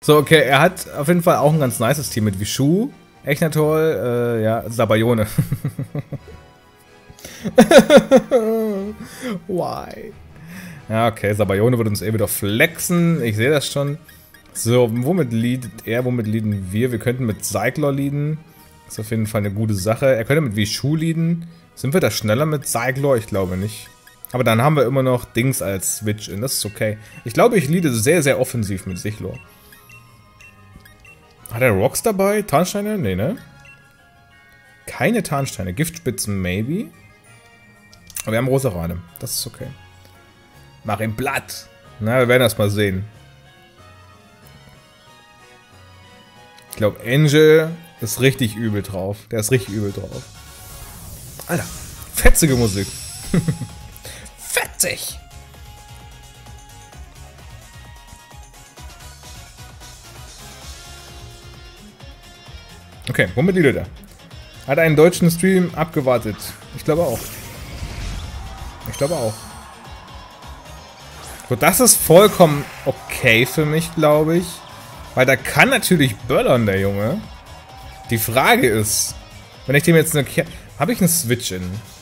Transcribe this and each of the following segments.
So, okay, er hat auf jeden Fall auch ein ganz nices Team mit Vishu, Echnatol, ja, Sabayone. Why? Ja, okay, Sabayone wird uns wieder flexen, ich sehe das schon. So, womit leadet er, womit leaden wir? Wir könnten mit Cyclor leaden. Das ist auf jeden Fall eine gute Sache. Er könnte mit Vishu leaden. Sind wir da schneller mit Cyclor? Ich glaube nicht. Aber dann haben wir immer noch Dings als Switch-In, das ist okay. Ich glaube, ich leade sehr, sehr offensiv mit Sichlor. Hat er Rocks dabei? Tarnsteine? Nee, ne? Keine Tarnsteine. Giftspitzen, maybe. Aber wir haben Rosarade. Das ist okay. Mach ihm Blatt. Na, wir werden das mal sehen. Ich glaube, Angel ist richtig übel drauf. Der ist richtig übel drauf. Alter, fetzige Musik. Fetzig! Okay, womit liegt er? Hat einen deutschen Stream abgewartet. Ich glaube auch. Ich glaube auch. So, das ist vollkommen okay für mich, glaube ich. Weil da kann natürlich böllern, der Junge. Die Frage ist, wenn ich dem jetzt eine... Habe ich einen Switch-In?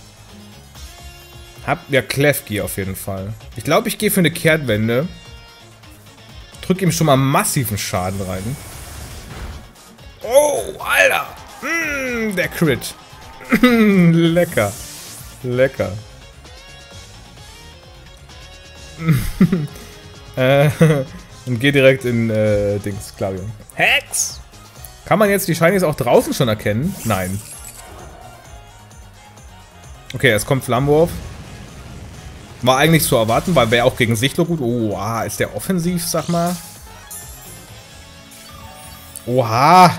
Ja, Klefki auf jeden Fall. Ich glaube, ich gehe für eine Kehrtwende. Drück ihm schon mal massiven Schaden rein. Oh, Alter! Der Crit. Lecker. Lecker. Und geh direkt in Dings, Klavion. Hex! Kann man jetzt die Shinies auch draußen schon erkennen? Nein. Okay, es kommt Flammenwurf. War eigentlich zu erwarten, weil wäre auch gegen Sichlor gut. Oh, ist der offensiv, sag mal. Oha!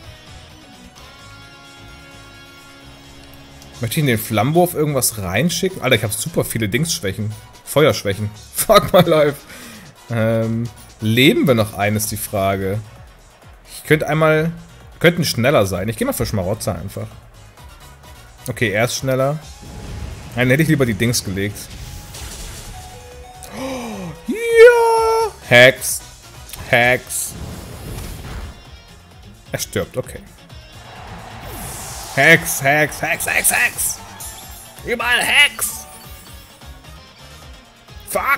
Möchte ich in den Flammenwurf irgendwas reinschicken? Alter, ich habe super viele Dingsschwächen. Feuerschwächen. Fuck my life. Leben wir noch einen, ist die Frage. Ich könnte einmal... Könnten schneller sein. Ich gehe mal für Schmarotzer einfach. Okay, er ist schneller. Dann hätte ich lieber die Dings gelegt. Oh, ja! Hex. Hex. Er stirbt, okay. Hex, Hex, Hex, Hex, Hex. Überall Hex. Fuck.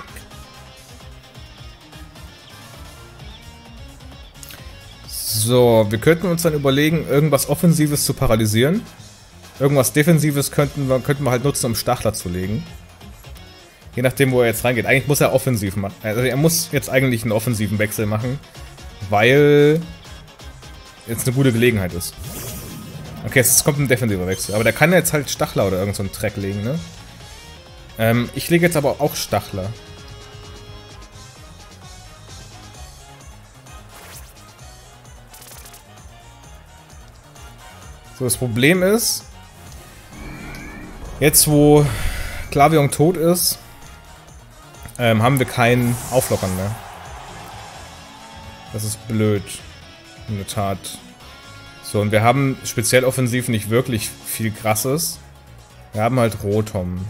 So, wir könnten uns dann überlegen, irgendwas Offensives zu paralysieren. Irgendwas Defensives könnten wir halt nutzen, um Stachler zu legen. Je nachdem, wo er jetzt reingeht. Eigentlich muss er offensiv machen. Also er muss jetzt eigentlich einen offensiven Wechsel machen, weil jetzt eine gute Gelegenheit ist. Okay, es kommt ein defensiver Wechsel. Aber der kann jetzt halt Stachler oder irgend so einen Dreck legen, ne? Ich lege jetzt aber auch Stachler. So, das Problem ist, jetzt wo Klavion tot ist, haben wir keinen Auflockern mehr. Das ist blöd. In der Tat. So, und wir haben speziell offensiv nicht wirklich viel Krasses. Wir haben halt Rotom.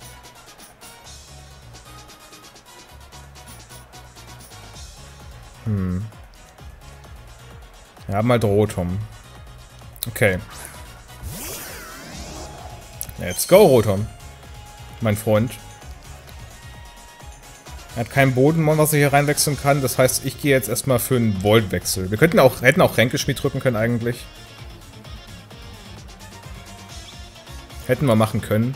Wir haben halt Rotom. Okay. Let's go, Rotom. Mein Freund. Er hat keinen Bodenmon, was er hier reinwechseln kann. Das heißt, ich gehe jetzt erstmal für einen Voltwechsel. Wir hätten auch Ränkeschmied drücken können eigentlich. Hätten wir machen können.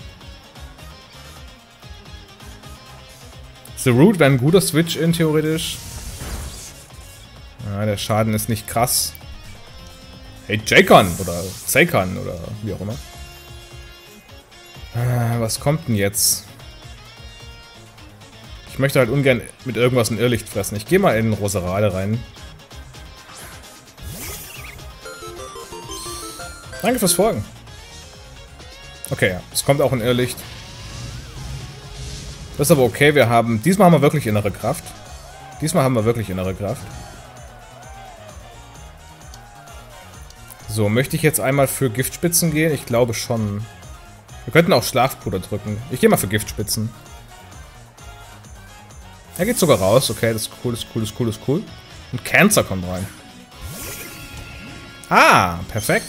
The Root wäre ein guter Switch-In, theoretisch. Ja, der Schaden ist nicht krass. Hey, J-Con oder Seikon oder wie auch immer. Was kommt denn jetzt? Ich möchte halt ungern mit irgendwas ein Irrlicht fressen. Ich gehe mal in Roserade rein. Danke fürs Folgen. Okay, ja. Es kommt auch ein Irrlicht. Das ist aber okay. Diesmal haben wir wirklich innere Kraft. So, möchte ich jetzt einmal für Giftspitzen gehen? Ich glaube schon. Wir könnten auch Schlafpuder drücken. Ich gehe mal für Giftspitzen. Er geht sogar raus. Okay, das ist cool, das ist cool, das ist cool, das ist cool. Und Cancer kommt rein. Ah, perfekt.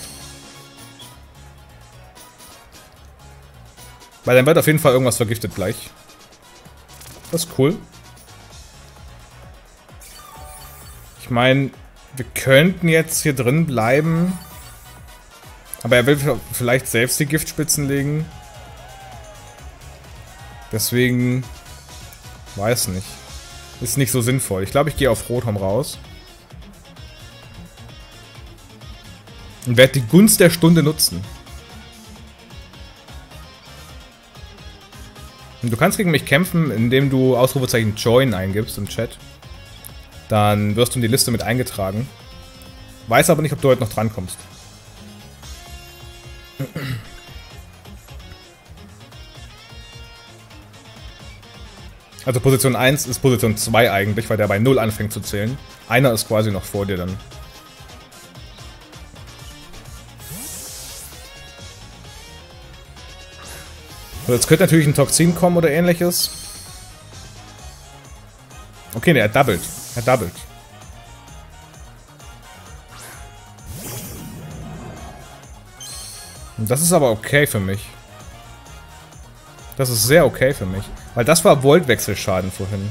Weil dann wird auf jeden Fall irgendwas vergiftet gleich. Das ist cool. Ich meine, wir könnten jetzt hier drin bleiben. Aber er will vielleicht selbst die Giftspitzen legen. Deswegen... Weiß nicht. Ist nicht so sinnvoll. Ich glaube, ich gehe auf Rotom raus. Und werde die Gunst der Stunde nutzen. Und du kannst gegen mich kämpfen, indem du Ausrufezeichen Join eingibst im Chat. Dann wirst du in die Liste mit eingetragen. Weiß aber nicht, ob du heute noch drankommst. Also Position 1 ist Position 2 eigentlich, weil der bei 0 anfängt zu zählen. Einer ist quasi noch vor dir dann. So, jetzt könnte natürlich ein Toxin kommen oder ähnliches. Okay, ne, er doubled. Er doubled. Und das ist aber okay für mich. Das ist sehr okay für mich. Weil das war Voltwechselschaden vorhin.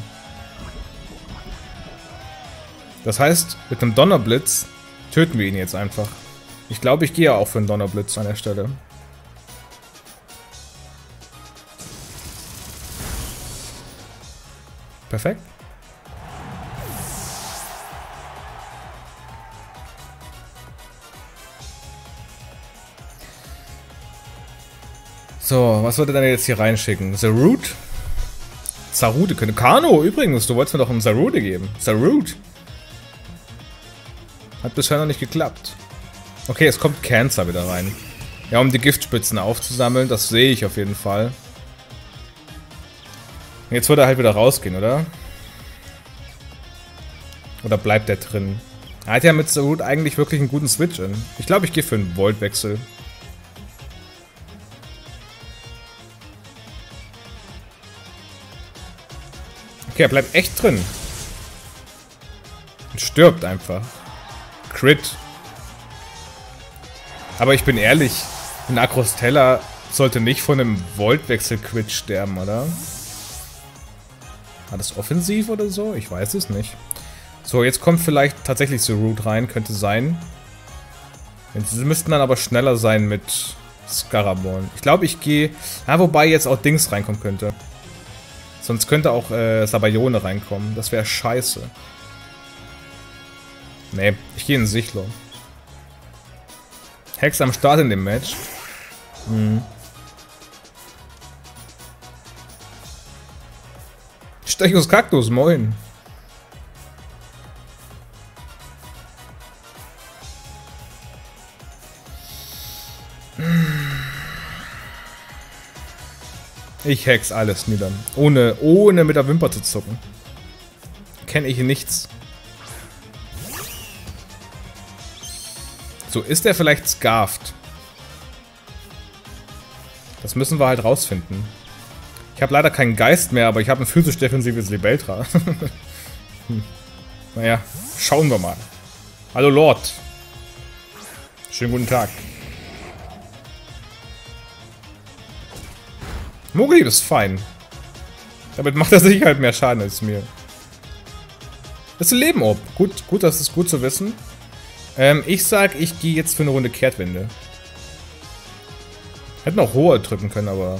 Das heißt, mit einem Donnerblitz töten wir ihn jetzt einfach. Ich glaube, ich gehe auch für einen Donnerblitz an der Stelle. Perfekt. So, was würde er denn jetzt hier reinschicken? Zarude? Zarude könnte... Kano, übrigens, du wolltest mir doch einen Zarude geben. Zarude. Hat bisher noch nicht geklappt. Okay, es kommt Cancer wieder rein. Ja, um die Giftspitzen aufzusammeln, das sehe ich auf jeden Fall. Jetzt wird er halt wieder rausgehen, oder? Oder bleibt der drin? Er hat ja mit Zarude eigentlich wirklich einen guten Switch in. Ich glaube, ich gehe für einen Voltwechsel. Okay, er bleibt echt drin. Und stirbt einfach. Crit. Aber ich bin ehrlich, ein Akrostella sollte nicht von einem Voltwechsel-Crit sterben, oder? War das offensiv oder so? Ich weiß es nicht. So, jetzt kommt vielleicht tatsächlich Zarude rein, könnte sein. Sie müssten dann aber schneller sein mit Scaraborn. Ich glaube, ich gehe... Ja, wobei jetzt auch Dings reinkommen könnte. Sonst könnte auch Sabayone reinkommen. Das wäre scheiße. Nee, ich gehe in Sichlor. Hex am Start in dem Match. Stechus Kaktus, moin. Ich hex alles nieder. Ohne mit der Wimper zu zucken. Kenne ich nichts. So, ist er vielleicht scarfed? Das müssen wir halt rausfinden. Ich habe leider keinen Geist mehr, aber ich habe ein physisch defensives Libeltra. Naja, schauen wir mal. Hallo Lord. Schönen guten Tag. Mogli ist fein. Damit macht er sicher halt mehr Schaden als mir. Das ist ein Leben ob. Gut, das ist gut zu wissen. Ich sag, ich gehe jetzt für eine Runde Kehrtwende. Hätten auch hoher drücken können, aber...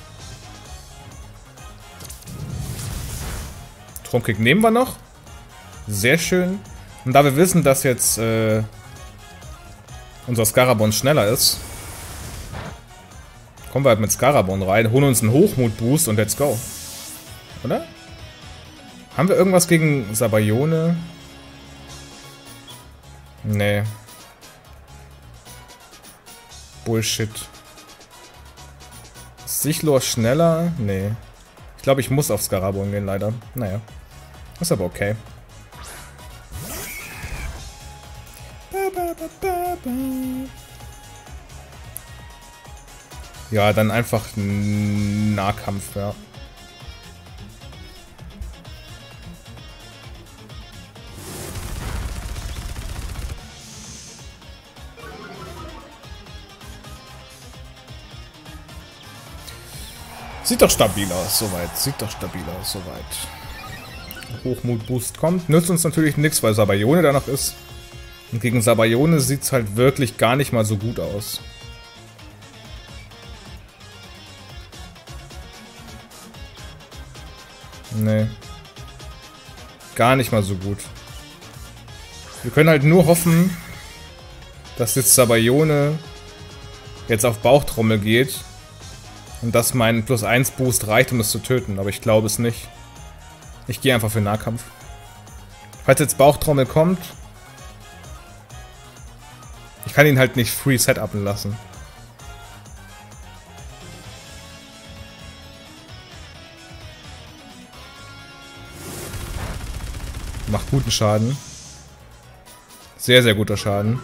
Stromkick nehmen wir noch. Sehr schön. Und da wir wissen, dass jetzt unser Scaraborn schneller ist, kommen wir halt mit Scaraborn rein, holen uns einen Hochmut-Boost und let's go. Oder? Haben wir irgendwas gegen Sabayone? Nee. Bullshit. Sichlor schneller? Nee. Ich glaube, ich muss auf Scaraborn gehen, leider. Naja. Ist aber okay. Ja, dann einfach Nahkampf, ja. Sieht doch stabil aus, soweit. Sieht doch stabil aus, soweit. Hochmut-Boost kommt. Nützt uns natürlich nichts, weil Sabayone da noch ist. Und gegen Sabayone sieht es halt wirklich gar nicht mal so gut aus. Nee. Gar nicht mal so gut. Wir können halt nur hoffen, dass jetzt Sabayone jetzt auf Bauchtrommel geht und dass mein +1 Boost reicht, um es zu töten. Aber ich glaube es nicht. Ich gehe einfach für Nahkampf. Falls jetzt Bauchtrommel kommt, ich kann ihn halt nicht free setupen lassen. Macht guten Schaden. Sehr, sehr guter Schaden.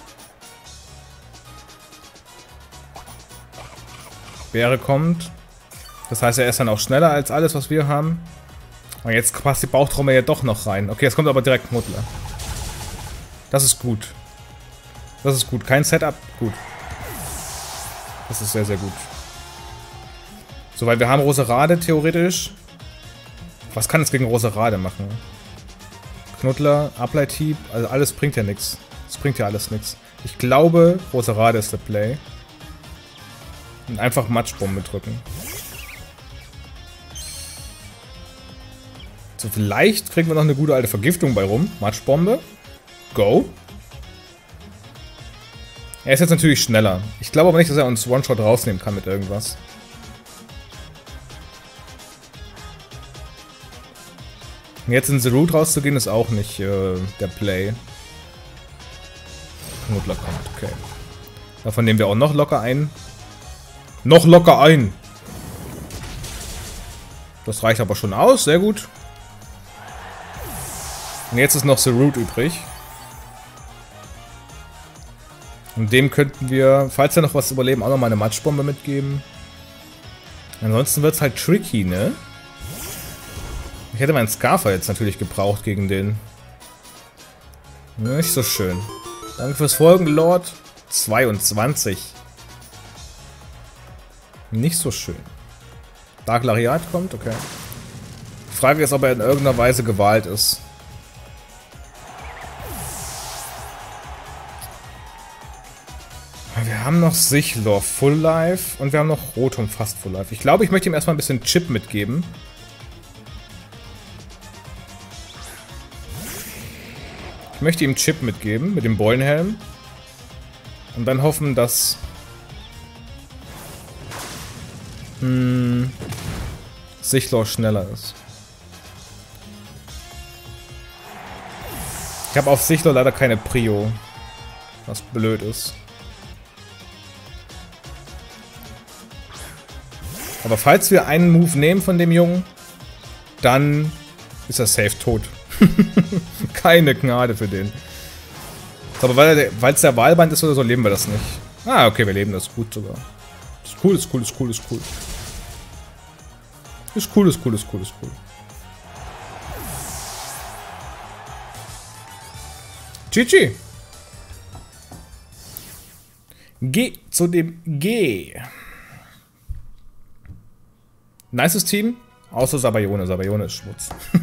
Bäre kommt. Das heißt, er ist dann auch schneller als alles, was wir haben. Und jetzt passt die Bauchtrommel ja doch noch rein. Okay, jetzt kommt aber direkt Knuddler. Das ist gut. Das ist gut. Kein Setup. Gut. Das ist sehr, sehr gut. So, weil wir haben Roserade theoretisch. Was kann es gegen Roserade machen? Knuddler, Uplight-Hieb, also alles bringt ja nichts. Das bringt ja alles nichts. Ich glaube, Roserade ist der Play. Und einfach Matschbombe drücken. So, vielleicht kriegen wir noch eine gute alte Vergiftung bei rum. Matschbombe. Go. Er ist jetzt natürlich schneller. Ich glaube aber nicht, dass er uns One-Shot rausnehmen kann mit irgendwas. Jetzt in The Root rauszugehen ist auch nicht der Play. Knuddler kommt, okay. Davon nehmen wir auch noch locker ein. Noch locker ein! Das reicht aber schon aus, sehr gut. Und jetzt ist noch The Root übrig. Und dem könnten wir, falls wir noch was überleben, auch noch mal eine Matschbombe mitgeben. Ansonsten wird es halt tricky, ne? Ich hätte meinen Scarfer jetzt natürlich gebraucht gegen den. Nicht so schön. Danke fürs Folgen, Lord. 22. Nicht so schön. Dark Lariat kommt, okay. Die Frage ist, ob er in irgendeiner Weise gewahlt ist. Wir haben noch Sichlor Full Life und wir haben noch Rotom fast Full Life. Ich glaube, ich möchte ihm erstmal ein bisschen Chip mitgeben. Ich möchte ihm Chip mitgeben mit dem Beulenhelm. Und dann hoffen, dass Sichlor schneller ist. Ich habe auf Sichlor leider keine Prio. Was blöd ist. Aber falls wir einen Move nehmen von dem Jungen, dann ist er safe tot. Keine Gnade für den. Aber weil es der Wahlband ist oder so, leben wir das nicht. Ah, okay, wir leben das gut sogar. Ist cool, ist cool, ist cool, ist cool. Ist cool, ist cool, ist cool, ist cool. GG. Geh zu dem G. Nices Team, außer Sabayone. Sabayone ist Schmutz.